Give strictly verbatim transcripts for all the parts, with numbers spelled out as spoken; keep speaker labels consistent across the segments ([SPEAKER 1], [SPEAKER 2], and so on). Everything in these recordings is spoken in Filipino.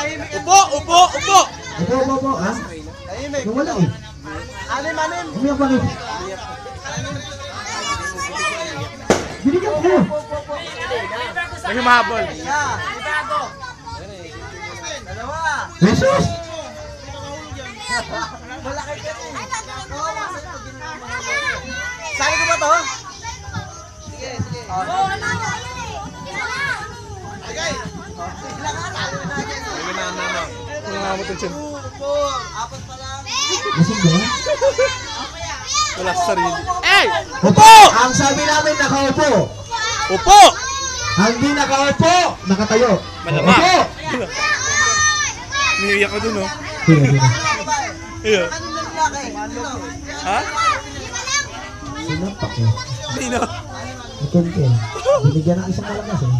[SPEAKER 1] Upo, upo, upo.
[SPEAKER 2] Upo, upo, upo, ha? Yung wala eh.
[SPEAKER 3] Anim, anim.
[SPEAKER 2] Umiyak bakit? Binigyan ko.
[SPEAKER 1] May humahabol.
[SPEAKER 3] Dalawa.
[SPEAKER 2] Jesus!
[SPEAKER 3] Malaki ka rin. Sali ko ba to? Sige, sige. Oo, ano? Okay.
[SPEAKER 1] May nanamang. Nangamot yung chin.
[SPEAKER 3] Apat pa lang.
[SPEAKER 2] Lasing ba?
[SPEAKER 1] Wala sa sarili. Eh!
[SPEAKER 2] Upo! Ang sabi namin nakaupo.
[SPEAKER 1] Upo!
[SPEAKER 2] Ang di nakaupo, nakatayo.
[SPEAKER 1] Malamang.
[SPEAKER 2] Upo!
[SPEAKER 1] Niiyak ko dun, oh.
[SPEAKER 2] Sige, sige.
[SPEAKER 1] Iya. Ha?
[SPEAKER 2] Sinapak eh.
[SPEAKER 1] Sino?
[SPEAKER 2] Ikan ka eh. Binigyan ng isang malakas eh.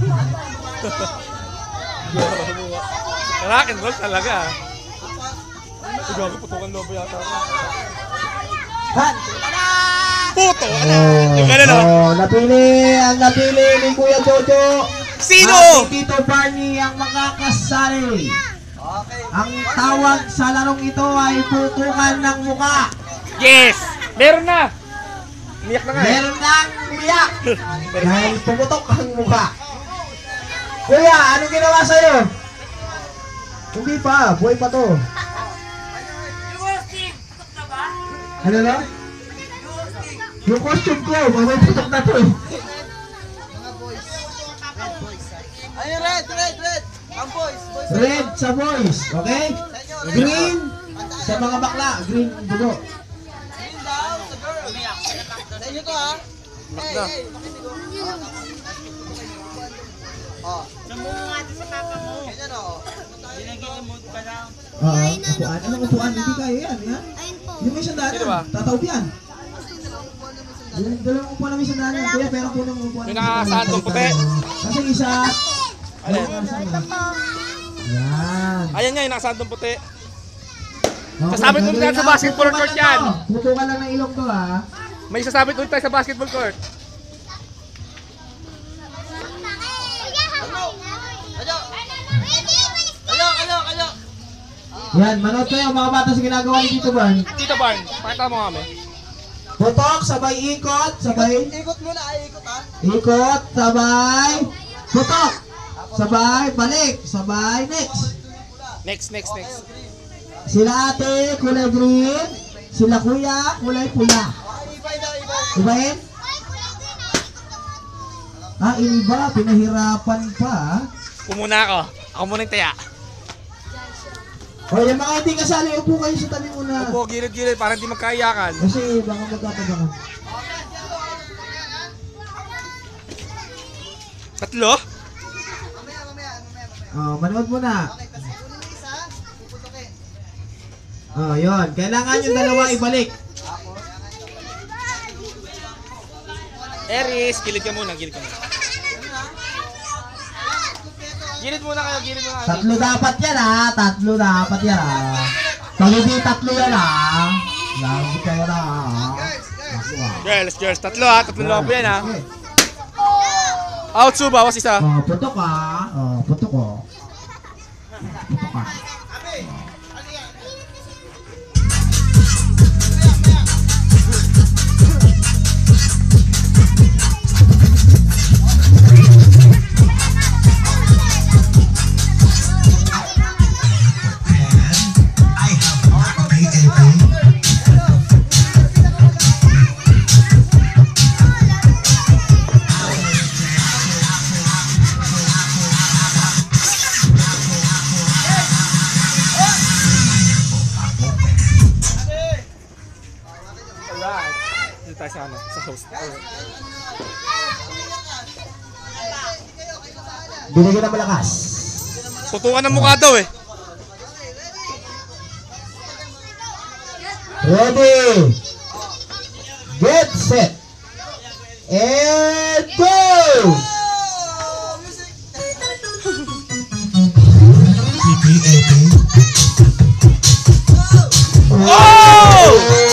[SPEAKER 1] Rock and roll talaga. Ito gago, putukan lobo yata.
[SPEAKER 2] Han!
[SPEAKER 1] Puto!
[SPEAKER 2] Oh,
[SPEAKER 1] Yung ganun, oh.
[SPEAKER 2] oh, napili, ang napili ni Kuya Jojo.
[SPEAKER 1] Sino?
[SPEAKER 2] At si Tito Barney ang makakasali. Ang tawag sa larong ito ay putukan ng muka.
[SPEAKER 1] Yes! Meron na! Umiyak na nga eh.
[SPEAKER 2] Meron nang umiyak. Dahil pumutok ang muka. Kuya, anong ginawa sa'yo? Hindi pa, buhay pa to. Ano na? Yung costume ko, mamay putok na to.
[SPEAKER 3] Ayun, red, red, red. Ang boys, boys.
[SPEAKER 2] Red sa boys, okay? Green sa mga bakla, green dugo.
[SPEAKER 3] Green daw sa girl. Sa inyo to, ha? Hey, hey, makinig ko. Oh.
[SPEAKER 4] Namungo nga sa papa mo.
[SPEAKER 3] Ganyan, oh.
[SPEAKER 4] Dinag-i-emote ka lang.
[SPEAKER 2] Ah, upuan. Anong upuan? Hindi kaya yan, yan. Yung may sandaan,
[SPEAKER 1] Sino ba?
[SPEAKER 2] tataob yan. Yung dalawang upuan na may sandaan yan, kuya, pero punong upuan.
[SPEAKER 1] Yung nakakasaan tong puti.
[SPEAKER 2] Kasi isa.
[SPEAKER 1] Alin?
[SPEAKER 2] Yan.
[SPEAKER 1] Ayan nga, yung nakasaan tong puti.
[SPEAKER 2] Okay,
[SPEAKER 1] Sasabit mo
[SPEAKER 2] gagawin
[SPEAKER 1] sa
[SPEAKER 2] na,
[SPEAKER 1] basketball
[SPEAKER 2] putukan
[SPEAKER 1] court
[SPEAKER 2] lang
[SPEAKER 1] yan.
[SPEAKER 2] to. Putukan lang ng ilong to, ha.
[SPEAKER 1] May sasabit ulit tayo sa basketball court.
[SPEAKER 3] Kalo, kalo, kalo.
[SPEAKER 2] Yan, manood kayo mga bata sa ginagawa ni Tito Barn.
[SPEAKER 1] Tito Barn, pakita mo kami.
[SPEAKER 2] Putok, sabay ikot, sabay
[SPEAKER 3] Ikot muna, ay ikot, ha?
[SPEAKER 2] ikot, sabay putok, sabay balik, sabay next.
[SPEAKER 1] Next, next, next.
[SPEAKER 2] Sila ate, kulay green. Sila kuya, kulay pula.
[SPEAKER 3] Ibay daw, ibay.
[SPEAKER 2] Ibahin? Ah, iniba, pinahirapan pa.
[SPEAKER 1] Pumuna ako. Ako muna yung taya.
[SPEAKER 2] O, yung mga hindi kasali, upo kayo sa tabi muna.
[SPEAKER 1] Upo, gilid-gilid, para hindi magkaiyakan.
[SPEAKER 2] Kasi baka magkatabangan.
[SPEAKER 1] Tatlo?
[SPEAKER 3] Mamaya, mamaya, mamaya, mamaya.
[SPEAKER 2] Oh, manood muna.
[SPEAKER 3] Okay, kasi kunin yung isa, puputukin.
[SPEAKER 2] Oh, yun. Kailangan yung dalawa ibalik.
[SPEAKER 1] Eris, gilid ka muna, gilid ka muna. Gilid muna kayo, gilid muna kayo.
[SPEAKER 2] Tatlo dapat yan, ha? Tatlo dapat yan, ha? Pag hindi tatlo yan, ha? Lagi kayo na, ha? Ako, ha?
[SPEAKER 1] Girls, girls, tatlo ha, tatlo lobo yan ha.
[SPEAKER 2] Okay.
[SPEAKER 1] Out, su, bawas isa.
[SPEAKER 2] Oh, putok, ha? Oh, putok, oh. Putok, ha?
[SPEAKER 1] Dito tayo sa ano, sa host.
[SPEAKER 2] Binigyan ng malakas.
[SPEAKER 1] Putukan ng mukha daw eh.
[SPEAKER 2] Ready. Get set. And go!
[SPEAKER 1] Oh!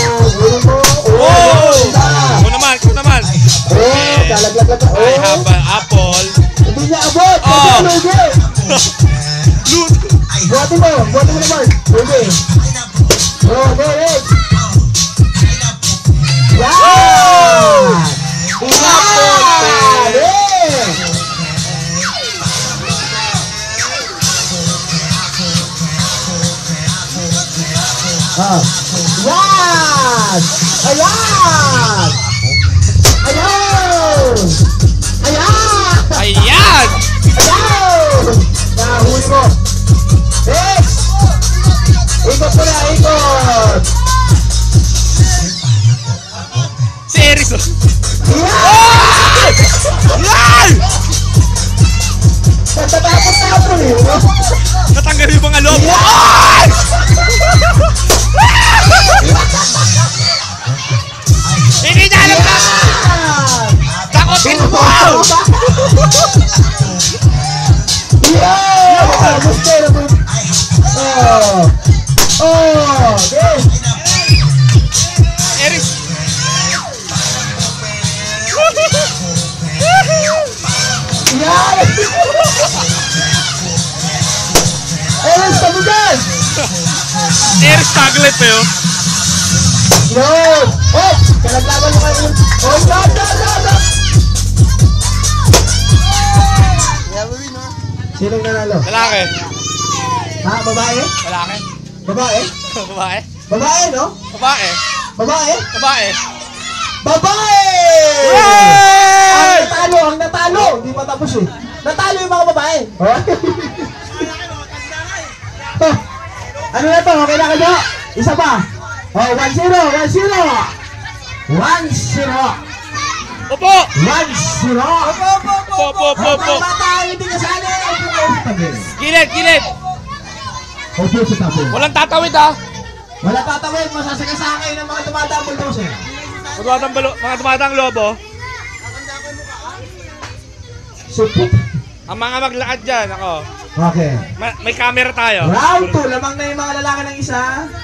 [SPEAKER 1] Oh! Ako naman, ako naman.
[SPEAKER 2] Oh, kalaglag na.
[SPEAKER 1] I have an apple.
[SPEAKER 2] Hindi niya abot.
[SPEAKER 1] Oh!
[SPEAKER 2] Lugi.
[SPEAKER 1] Luto.
[SPEAKER 2] Buhatin mo, buhatin mo naman. Okay. Go, go, Red. Yan! Yan! Ah. Yan! Ayan! Ayan! Ayan!
[SPEAKER 1] Ayan!
[SPEAKER 2] Ayan! Nahuli mo. Eh! Ikot mo na, ikot!
[SPEAKER 1] Si Eris, oh.
[SPEAKER 2] Yan!
[SPEAKER 1] Yan!
[SPEAKER 2] Tatapos-tapos eh, no?
[SPEAKER 1] Natanggal yung mga loob.
[SPEAKER 2] Yan!
[SPEAKER 1] Ay! Hindi na alam ka! Takotin mo!
[SPEAKER 2] Yan! Gusto na po. Oh! Oh! Okay!
[SPEAKER 1] Eris!
[SPEAKER 2] Yan! Eres, sabi dyan!
[SPEAKER 1] Eris taglit eh, oh.
[SPEAKER 2] Yun! Oh! Kalaglaban mo kayo! Oh! No! No! No! No! Sinong nanalo?
[SPEAKER 1] Lalaki.
[SPEAKER 2] Ha? Babae?
[SPEAKER 1] Lalaki.
[SPEAKER 2] Babae?
[SPEAKER 1] Babae.
[SPEAKER 2] Babae, no?
[SPEAKER 1] Babae.
[SPEAKER 2] Babae?
[SPEAKER 1] Babae.
[SPEAKER 2] Babae!
[SPEAKER 1] Yay!
[SPEAKER 2] Ang natalo! Ang natalo! Hindi pa tapos eh. Natalo yung mga babae. Oh. Oh. Ano na to? Okay na kayo? Isa pa. Oh, one zero, one zero. one zero.
[SPEAKER 1] Opo!
[SPEAKER 2] one zero.
[SPEAKER 3] Opo, opo, opo.
[SPEAKER 1] Opo, opo, opo.
[SPEAKER 2] Ang bata, hindi ka sana.
[SPEAKER 1] Gilid, gilid.
[SPEAKER 2] Opo sa tapo.
[SPEAKER 1] Walang tatawid, ah.
[SPEAKER 2] Wala tatawid, masasagasakay ng mga tumatang bulldozer.
[SPEAKER 1] Tumatang balo, mga tumatang lobo.
[SPEAKER 2] Supot.
[SPEAKER 1] Ang mga maglakad dyan, ako.
[SPEAKER 2] Okay.
[SPEAKER 1] Ma- may camera tayo.
[SPEAKER 2] Round two, lamang na yung mga lalaki ng isa.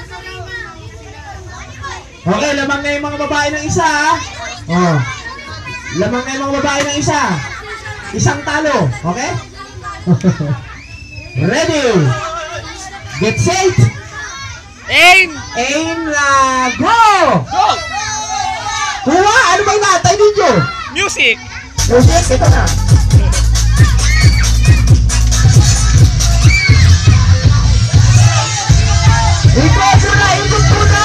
[SPEAKER 2] Okay, lamang na yung mga babae ng isa. Oh. Lamang na yung mga babae ng isa. Isang talo, okay? Ready? Get set.
[SPEAKER 1] Aim!
[SPEAKER 2] Aim na go!
[SPEAKER 1] Go!
[SPEAKER 2] Kuha! Ano ba inaantay ninyo?
[SPEAKER 1] Music!
[SPEAKER 2] Music, ito na. Ikot mo na! Ikot mo na!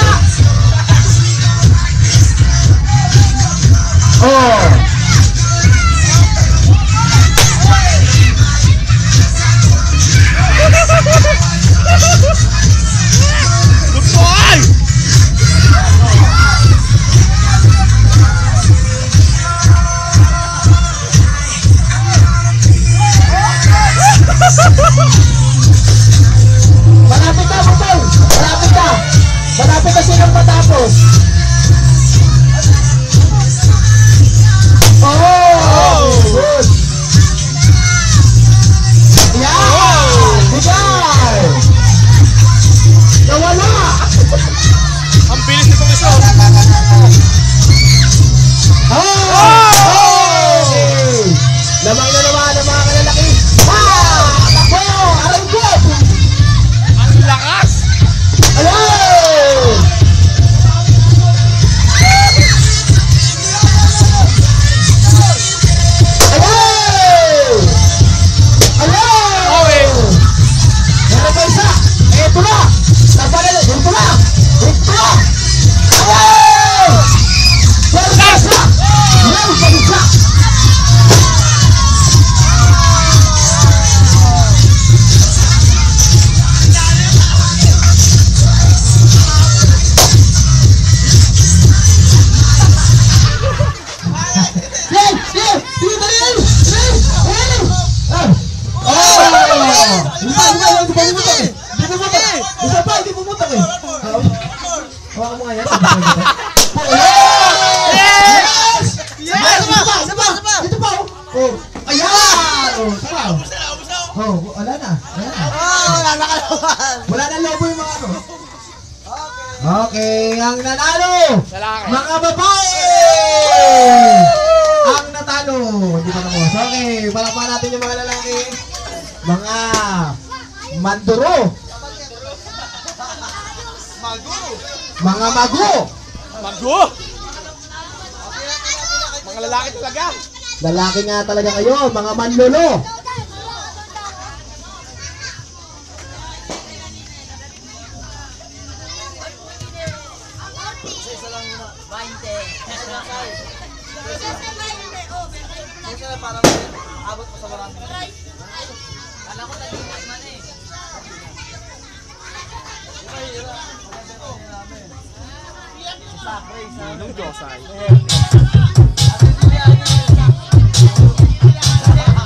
[SPEAKER 2] Oh!
[SPEAKER 1] Lupon!
[SPEAKER 2] Malapit na, Butol! Malapit na! Malapit na silang matapos! Oh! Good! Yan! Bigay! Nawala!
[SPEAKER 1] Ang bilis nitong isa.
[SPEAKER 2] Oh! Oh! Lamang na naman ang mga kalalaki! Ah! Takbo! Aray ko!
[SPEAKER 1] Ang lakas!
[SPEAKER 2] Hello! Hello! Hello!
[SPEAKER 1] Okay.
[SPEAKER 2] Meron pa isa! Eto na! Tapalan na! Dito na! Dito na! Hello! Meron pa isa! Meron pa isa! Yan! Yan! Dito na yan! Yan! Yan! Ah! Oh! Hindi pa, hindi pa, hindi pa pumutok eh! Hindi pumutok! Isa pa, hindi pumutok eh! Ah, hawakan mo nga yan. Yes! Yes! Dito pa, dito pa! Dito pa! Oh! Ayan! Oh, sarap! Oh, wala na. Wala na.
[SPEAKER 3] Oh, wala na kalaban.
[SPEAKER 2] Wala na lobo yung mga ano. Okay, ang nanalo!
[SPEAKER 1] Lalaki.
[SPEAKER 2] Mga babae! Ang natalo! Hindi pa tapos. Okay, palakpakan natin yung mga lalaki. Mga Manduro.
[SPEAKER 3] Mago.
[SPEAKER 2] Mga mago.
[SPEAKER 1] Mago! Mga lalaki talaga.
[SPEAKER 2] Lalaki nga talaga kayo, mga manlolo.
[SPEAKER 3] Isa lang muna. twenty. Isa lang para abot ko sa marami. Kala ko tayo man eh.
[SPEAKER 1] Anong Diyos ay?